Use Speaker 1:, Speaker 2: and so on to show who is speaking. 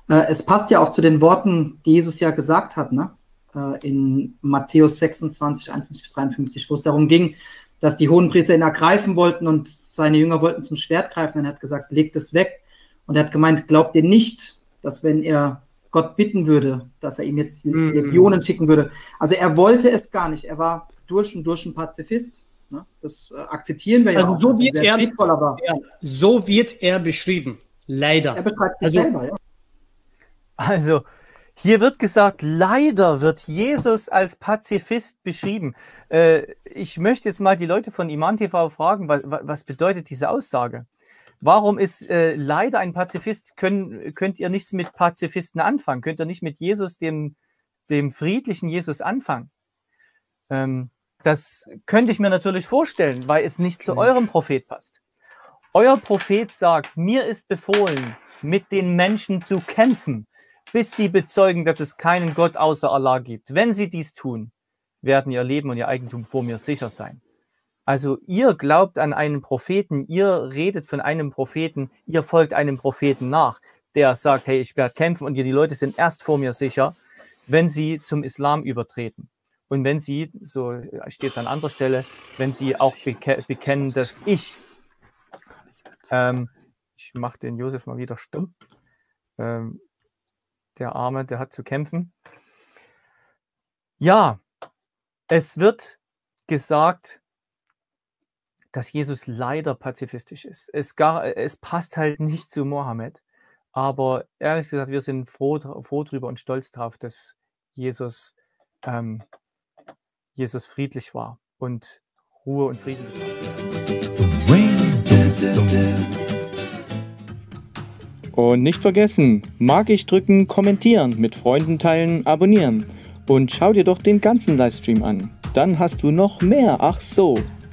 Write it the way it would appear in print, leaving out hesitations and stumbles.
Speaker 1: Es passt ja auch zu den Worten, die Jesus ja gesagt hat, ne? In Matthäus 26, 51 bis 53, wo es darum ging, dass die Hohenpriester ihn ergreifen wollten und seine Jünger wollten zum Schwert greifen. Und er hat gesagt, legt es weg. Und er hat gemeint, glaubt ihr nicht, dass wenn er Gott bitten würde, dass er ihm jetzt Legionen schicken würde. Also er wollte es gar nicht. Er war durch und durch ein Pazifist. Ne? Das akzeptieren wir ja auch.
Speaker 2: So so wird er beschrieben. Leider.
Speaker 1: Er beschreibt sich selber, ja.
Speaker 3: Also, hier wird gesagt, leider wird Jesus als Pazifist beschrieben. Ich möchte jetzt mal die Leute von Iman TV fragen, was bedeutet diese Aussage? Warum ist leider ein Pazifist? Könnt ihr nichts mit Pazifisten anfangen? Könnt ihr nicht mit Jesus, dem friedlichen Jesus anfangen? Das könnte ich mir natürlich vorstellen, weil es nicht zu eurem Prophet passt. Euer Prophet sagt, mir ist befohlen, mit den Menschen zu kämpfen, bis sie bezeugen, dass es keinen Gott außer Allah gibt. Wenn sie dies tun, werden ihr Leben und ihr Eigentum vor mir sicher sein. Also ihr glaubt an einen Propheten, ihr redet von einem Propheten, ihr folgt einem Propheten nach, der sagt, hey, ich werde kämpfen und die Leute sind erst vor mir sicher, wenn sie zum Islam übertreten. Und wenn sie, so steht es an anderer Stelle, wenn sie auch bekennen, dass ich mache den Josef mal wieder stumm, der Arme, der hat zu kämpfen. Ja, es wird gesagt, dass Jesus leider pazifistisch ist. Es passt halt nicht zu Mohammed, aber ehrlich gesagt, wir sind froh drüber und stolz drauf, dass Jesus friedlich war und Ruhe und Frieden gebracht.
Speaker 4: Und nicht vergessen, mag ich drücken, kommentieren, mit Freunden teilen, abonnieren. Und schau dir doch den ganzen Livestream an. Dann hast du noch mehr Ach so